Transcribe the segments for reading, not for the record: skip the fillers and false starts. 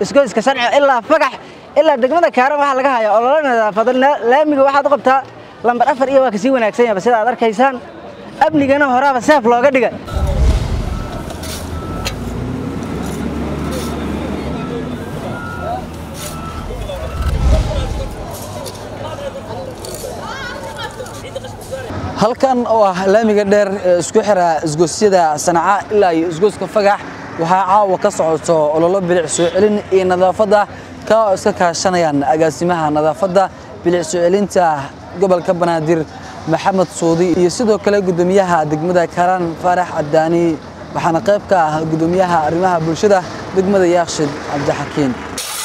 isgoyska Sanco ilaa Fagax ilaa degmada Kaaran waxa laga hayaa olole nadaafad laamiga waxaad qabtaa lambar 4 iyo waa ka sii wanaagsan yahay sida aad arkaysaan amnigana horaaba saaf looga dhigay halkan oo ah laamiga dheer isku xira isgoysyada Sanca ilaa iyo isgoyska Fagax waxa caawa ka socoto ololo bilic soo celin iyo nadaafada ka iska kaashanayaan agaasimaha nadaafada bilic soo celinta gobolka Banaadir Maxamed Suudi iyo sidoo kale gudoomiyaha degmada Kaaran Faarax Cadaani waxaana qayb ka ah gudoomiyaha arrimaha bulshada degmada Yaaqshiid Cabdixakiin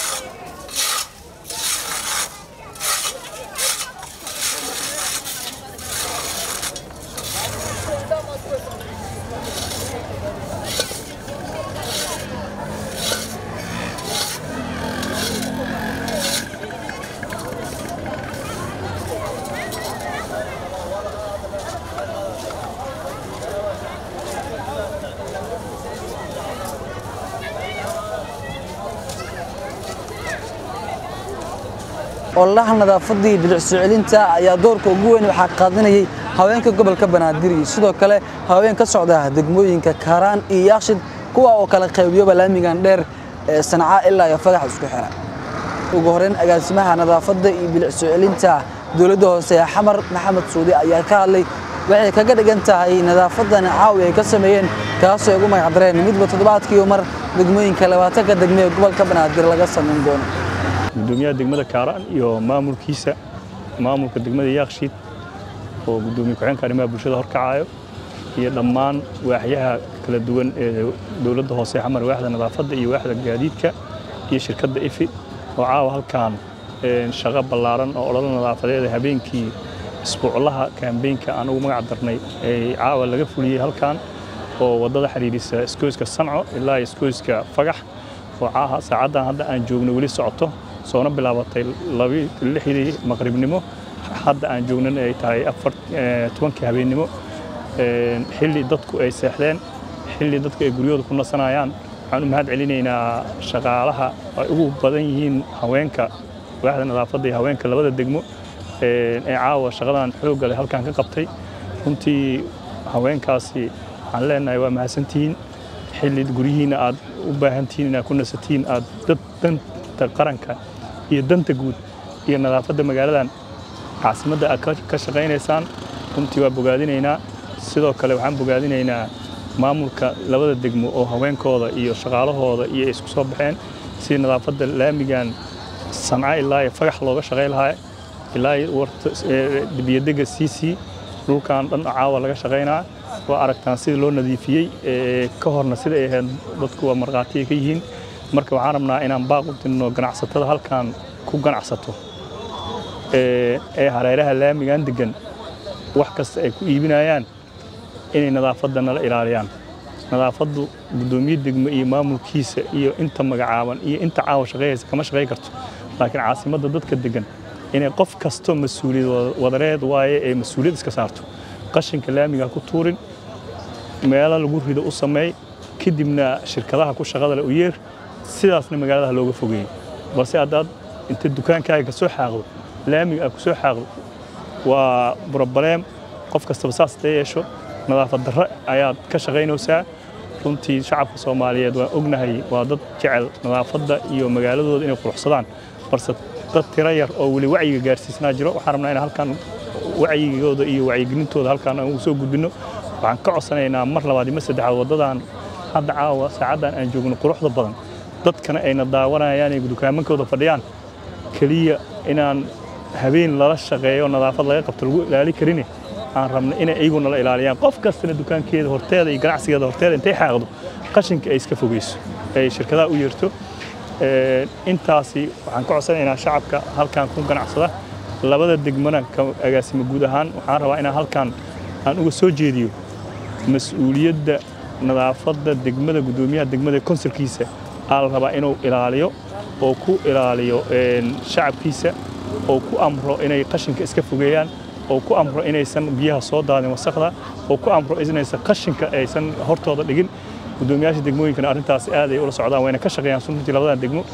والله نظافتي بالسعودية يا دورك وجوين وحققني هواين كقبل كبنادري سيدو كله هواين كسعودة دقموين ككاران ياخد كوا وكلا قيبيو بلامي عندر صنعاء إلا يفرح سكحرة وجهرين أجسمها نظافتي بالسعودية دولده سيا حمر محمد سعودي يا كالي وعي كجد جنتا هي نظافتنا عاوية كسمين كاسو يقوم يحضرين ميت بتطبعات كيومر دقموين كلواتك دقمي قبل كبنادر لقصة من دون gudoomiyaha degmada Kaaran iyo maamulkiisa maamulka degmada Yaaqshiid oo gudoomiye ku-xigeenka arrimaha bulshada horkacayo iyo dhammaan waaxyaha kala duwan ee dawladda hoose xamar waaxda nadaafadda iyo waaxda gaadiidka iyo shirkadda IFI oo caawa halkaan shaqo ballaaran oo olole nadaafadeed habeenkii isbuuclaha campaign-ka aan ugu magac darnay ee caawa laga fuliyay halkaan oo wadada xiriirisa isgoyska Sanco ilaa isgoyska Fagax oo caaha saacadan hadda aan joogno wali socoto soona bilaabatay 2:00 maqribnimo hadda aan joognana ay tahay 4:00 habeenimo xilli dadku ay seexdeen xilli dadku ay guryooda ku nasanayaan waxaan u mahad celinaynaa shaqaalaha ay ugu badan yihiin haweenka waaxda nadaafadda iyo haweenka labada degmo ee caawa shaqadan xoog leh halkaan ka qabtay runtii haweenkaasi aan leenahay waa mahadsantihiin xilli gurihiina aad u baahantihiin inaad ku nasatiin aad danta qaranka iyo danta guud iyo nadaafadda magaaladan caasimadda aad ka shaqaynaysaan runtii waa bogaadinaynaa sidoo kale waxaan bogaadinaynaa maamulka labada degmo oo haweenkooda iyo shaqaalahooda iyo isku soo baxeen si nadaafadda laamigan Sanca ilaa iyo Fagax looga shaqay lahaa ilaa warta biyadega CC dhulkan dhan caawa laga shaqaynaa waa aragtaan sida loo nadiifiyay ka horna sida ay ahayd dadku waa marqaatiye ka yihiin marka waxaan rabnaa inaan baaq u dirno ganacsatada halkaan ku ganacsato ee hareeraha laamigan degan wax kasta ay ku iibinayaan inay nadaafadda nala ilaaliyaan nadaafaddu gudoomiye degmo iyo maamulkiisa iyo inta magacaaban iyo inta caawa shaqeeyaysa kama shaqeey karto laakiin caasimadda dadka degan inay qof kasto mas'uuliyad wadareed waaye ee mas'uuliyad iska saarto qashinka laamiga ku tuurin meelo lagu rido u sameey kadibna shirkadaha ku shaqada leh u yeer sidaasna magaalada looga fogeeyay balse haddaad inta dukaankaaga ka soo xaaqdo laamiga aad ku soo xaaqdo waa problem qof kasta saas yeesho nadaafad darro ayaad ka shaqaynaysaa runtii shacabka Soomaaliyeed waa ognahay waa dad jecel nadaafadda iyo magaaladooda inay quruxsadaan balse dad tiro yar oo wali wacyiga gaarsiisnaa jiro waxaan rabnaa in halkaan wacyigooda iyo wacyigelintooda halkaan aan ugu soo gudbino waxaan ka codsanaynaa mar labaad iyo saddexaad wadadan hadda caawa saacadan aan joogno quruxda badan dadkana ayna daawanayaan ee dukaamankooda fadhiyaan kaliya inaan habeen lala shaqeeyo nadaafad laga qabto lagu ilaali karin aan rabno in ay nala ilaaliyaan qof kasta dukaankeeda horteeda iyo ganacsigeeda horteeda intay xaaqdo qashinka ay iska fogeyso ay shirkadaha u yeerto intaasi waxaan ka codsanaynaa shacabka halkaan ku ganacsada labada degmana agaasimo guud ahaan waxaan rabaa inaan halkaan aan uga soo jeediyo mas'uuliyadda nadaafadda degmada gudoomiyaha degmada konsulkiisa aan rabaa inuu ilaaliyo oo ku ilaaliyo shacabkiisa oo ku amro inay qashinka iska fogeeyaan oo ku amro inaysan biyaha soo daadin wasaqda oo ku amro inaysan qashinka aysan hortooda dhigin gudoomiyaasha degmooyinka arrintaas aad ay ula socdaan wayna ka shaqeeyaan suntii labada degmo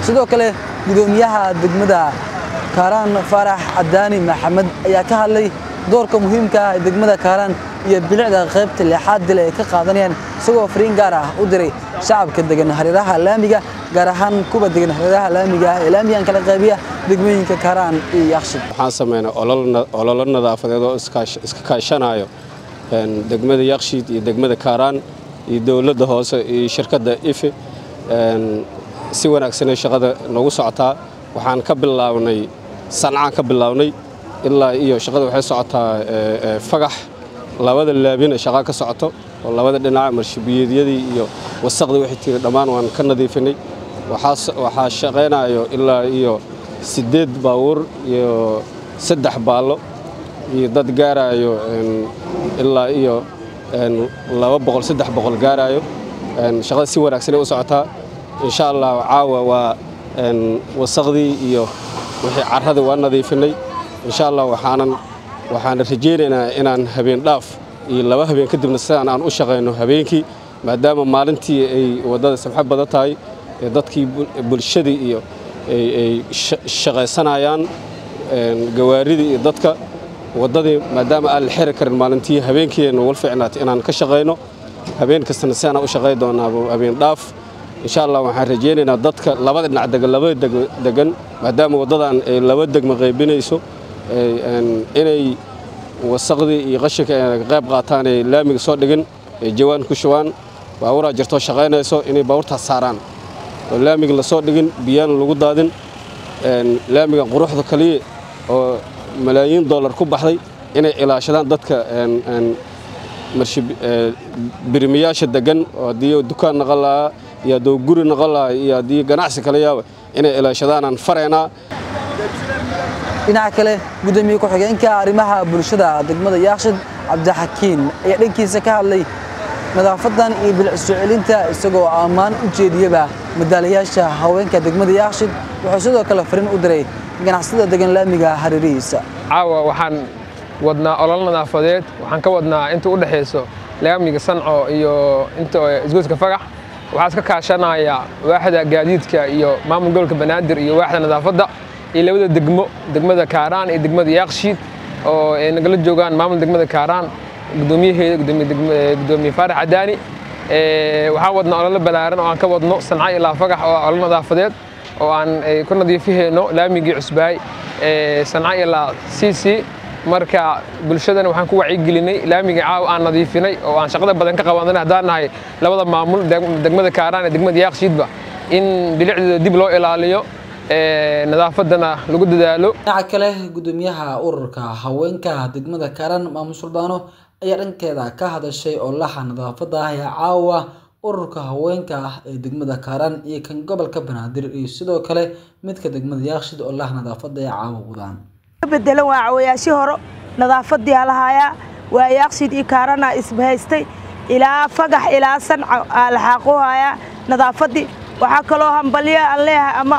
sidoo kale gudoomiyaha degmada Kaaraan Faarax Cadaani Maxamed ayaa ka hadlay doorka muhiimka ah ee degmada Kaaraan iyo bilicda qaybta lixaad ee ka qaadanayaan isagoo fariin gaar ah u diray shacabka degan hareeraha laamiga gaar ahaan kuwa degan hareeraha laamiga ee laamigan kala qaybiya degmooyinka Kaaraan iyo Yakshiid waxaan sameeynaa olol nadaafadeed oo iska kaashanayo degmada Yakshiid iyo degmada Kaaraan iyo dawladda hoose iyo shirkadda IFE si wanaagsan shaqada nagu socotaa waxaan ka bilaabnay sancaan ka bilaabnay ilaa iyo shaqada waxay socotaa fagax labada laabina shaqa ka socoto oo labada dhinac marshabiyeedyadii iyo wasaqda wixii tiray dhamaan waan ka nadiifinay waxa shaqeynayo ilaa iyo 8 baabuur iyo 3 baalo iyo dad gaarayo ilaa iyo 200 300 gaarayo shaqada si wanaagsan u socotaa insha Allah caawa waa wasaqdii iyo wixii carrada waa nadiifinay insha Allah waxaan rajeynaynaa inaan habeen dhaaf iyo 2 habeen kadibna sidaan aan u shaqeyno habeenkii maadaama maalintii ay wadada samxad badan tahay dadkii bulshadii iyo ay shaqeysanayaan gawaaridii iyo dadka wadadii maadaama aan la xiri karin maalintii habeenkii wal fiicnaat inaan ka shaqeyno habeen kastana sidaan u shaqey doonaa habeen dhaaf insha Allah waxaan rajeynaynaa dadka labada dhinac degan maadaama wadadan ay 2 degmo qaybinayso inay wasaqdii iyo qashinka qayb qaataan ee laamiga soo dhigin ee jawaan ku shubaan baabuur jirto shaqeynayso inay baabuurta saaraan oo laamiga la soo dhigin biyaan lagu daadin laamiga quruxda kaliya oo malaayiin dollar ku baxday inay ilaashadaan dadka birimiyaasha degan oo hadii dukaan naqalaa iyo doo guri naqalaa iyo hadii ganacsi kale yaaba inay ilaashadaan aan fareynaa dhinaca kale gudoomiye ku xigeenka arrimaha bulshada degmada Yakshiid Cabdixakiin ayaa dhankiisa ka hadlay nadaafadan iyo bilic soo celinta isagoo ammaan u jeediyaba madaalayaasha haweenka degmada Yakshiid wuxuu sidoo kale fariin u diray ganacsatada degan laamiga hareerihiisa caawa waxaan wadnaa olol nadaafadeed waxaan ka wadnaa inta u dhaxayso laamiga Sanco iyo inta isgoyska Fagax waxaa iska kaashanaya waaxda gaadiidka iyo maamul gobolka Banaadir iyo waaxda nadaafada iyo labada degmada Kaaraan iyo degmada Yakshiid oo ay nagala joogaan maamul degmada Kaaraan gudoomiye Faarax Cadaani waxaan wadnaa olol balaaran oo aan ka wadno Sanco ilaa Fagax oo olol nadaafadeed oo aan ku nadiifiyayno laamigii cusbaay Sanco ilaa CC marka bulshadana waxaan ku wacyigelinay laamiga caaw aan nadiifinay oo aan shaqada badan ka qabanay hadaan nahay labada maamul degmada Kaaraan iyo degmada Yakshiidba in bilicda dib loo ilaaliyo nadaafadana lagu dadaalo dhinaca kale gudoomiyaha ururka haweenka degmada Kaaraan Maamul Suldaano ayaa dhankeeda ka hadashay oo laha nadaafada ah caawa ururka haweenka ee degmada Kaaraan iyo kan gobolka Banaadir iyo sidoo kale midka degmada Yakshiid oo laha nadaafada caawa wadaan bedelan waa cawayaashi horo nadaafadii halaaya waa Yakshiid iyo Kaaraan isbahaystay ilaa Fagax ilaa Sanco la xaqoohaya nadaafadii waxa kale oo hambaliya Allah ama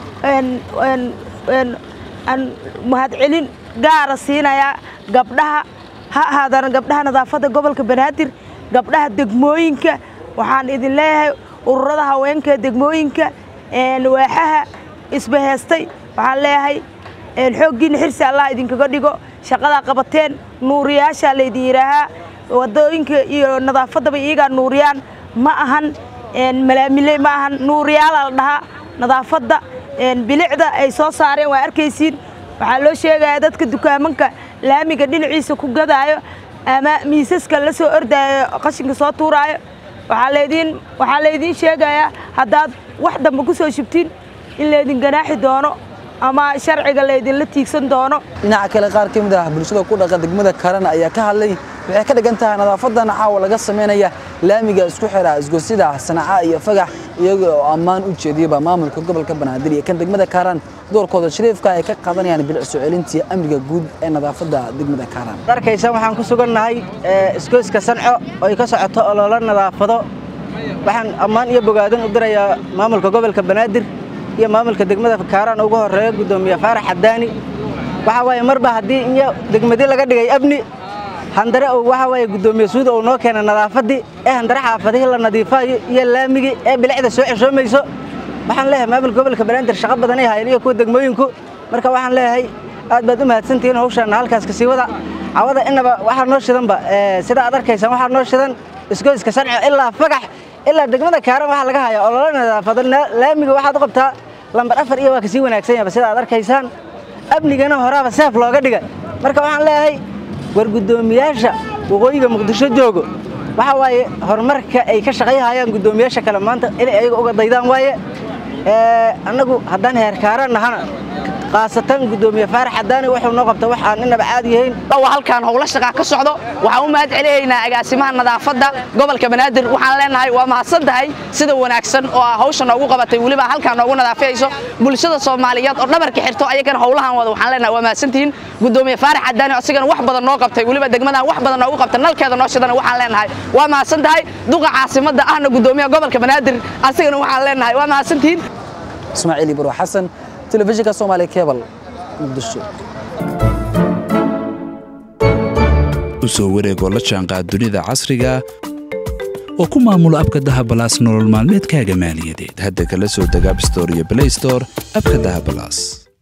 an mahad celin gaar siinaya gabdhaha ha ahaadana gabdhaha nadaafada gobolka Banaadir gabdhaha degmooyinka waxaan idin leeyahay ururada haweenka degmooyinka waaxaha isbahaystay waxaan leeyahay xooggiin xirsi Allah idinkaga dhigo shaqada qabateen nuuriyaasha leedii yiraaha wadooyinka iyo nadaafadaba iyaga nuuriyaan ma ahan malaamilay ma ahan nuuriyaal la dhaha nadaafada bilicda ay soo saareen waa arkaysiin waxa loo sheegay dadka dukaamanka laamiga dhinaciisa ku gadaayo ama miisaska la soo ordaayo qashinka soo tuuraayo waxa leedin sheegaya hadaad wax damba ku soo shubtiin in leedin ganaaxi doono ama sharciga leedin la tiigsan doono dhinaca kale qaar ka mid ah bulshada ku dhaqan degmada Kaaraan ayaa ka hadlay waxay ka dhigan tahay nadaafadan caawa laga sameynaya laamiga isku xira isgoosida Sanco iyo Fagax iyagoo ammaan u jeediyaba maamulka gobolka Banaadir iyo kan degmada Kaaraan doorkooda shariifka ay ka qaadanayaan bilic soo celinta amniga guud ee nadaafada degmada Kaaraan darkaysan waxaan ku sugannahay isgooska Sanco oo ay ka socoto olol nadaafado waxaan ammaan iyo bogaadin u dirayaa maamulka gobolka Banaadir iyo maamulka degmada Kaaraan ugu horeeyo gudoomiye Faarax Cadaani waxa way marba hadii in degmadii laga dhigay abni handare oo waxa way gudoomiye suud oo noo keenay nadaafadii handare xaafadaha la nadiifayo iyo laamigi bilicda soo ceshoomayso waxaan leeyahay maamulka gobolka banaadir shaqo badan ay hayeen iyo kuwa degmooyinku marka waxaan leeyahay aad baad u mahadsantihiin hawshan halkaas ka sii wada cawada inaba waxa noo shidanba sida aad arkaysaan waxa noo shidan isgoyska Sanco ilaa Fagax ilaa degmada Kaaran waxa laga hayaa olole nadaafad laamiga waxaad u qabtaa lambar 4 iyo waa ka sii wanaagsan yahay sida aad arkaysaan abnigana horaaba saaf looga dhigay marka waxaan leeyahay war gudoomiyaasha waqooyiga Muqdisho joogo waxa waaye horumarka ay ka shaqeeyayaan gudoomiyaasha kale maanta in ay uga daydaan waaye anagu haddaan heer Kaaran nahana qaasatan gudoomiye Faarax Cadaani wuxuu noo qabtay wax aan inaba caadi yahayn halkan howlo shaqa ka socdo waxaan u mahad celinaynaa agaasimaha nadaafadda gobolka Banaadir waxaan leenahay waa mahadsantahay sida wanaagsan oo hawshan ugu qabatay waliba halkan ugu nadaafayso bulshada Soomaaliyeed oo dhabarka xirto ayagana howlahan wada waxaan leenahay waa mahadsantiin gudoomiye Faarax Cadaani asigana wax badan noo qabtay waliba degmadan wax badan ugu qabtay nalkeeda noo shidana waxaan leenahay waa mahadsantahay duqa caasimadda ahna gudoomiyaha gobolka Banaadir asigana waxaan leenahay waa mahadsantiin Ismaaciil Ibro Xasan telefishinka Soomaali Cable Muqdisho usoo wareego la jaanqaad dunida casriga oo ku maamulo abka Dahab Plus nolol maalmeedkaaga maaliyadeed hadda kala soo deg App Store iyo Play Store abka Dahab Plus